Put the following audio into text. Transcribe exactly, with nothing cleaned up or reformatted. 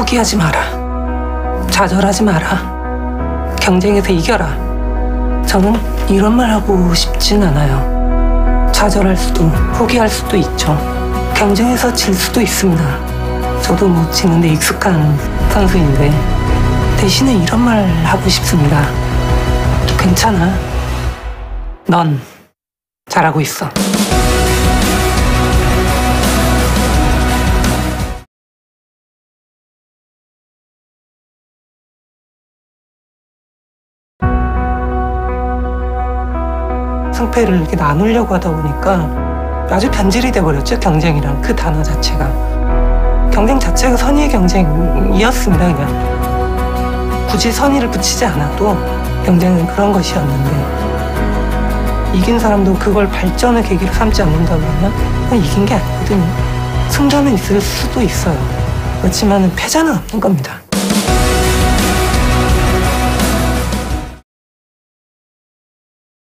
포기하지 마라. 좌절하지 마라. 경쟁에서 이겨라. 저는 이런 말 하고 싶진 않아요. 좌절할 수도, 포기할 수도 있죠. 경쟁에서 질 수도 있습니다. 저도 못 치는데 익숙한 선수인데 대신에 이런 말 하고 싶습니다. 괜찮아. 넌 잘하고 있어. 승패를 이렇게 나누려고 하다 보니까 아주 변질이 돼버렸죠. 경쟁이란 그 단어 자체가. 경쟁 자체가 선의의 경쟁이었습니다. 그냥 굳이 선의를 붙이지 않아도 경쟁은 그런 것이었는데, 이긴 사람도 그걸 발전의 계기로 삼지 않는다 그러면 그건 이긴 게 아니거든요. 승자는 있을 수도 있어요. 그렇지만 패자는 없는 겁니다.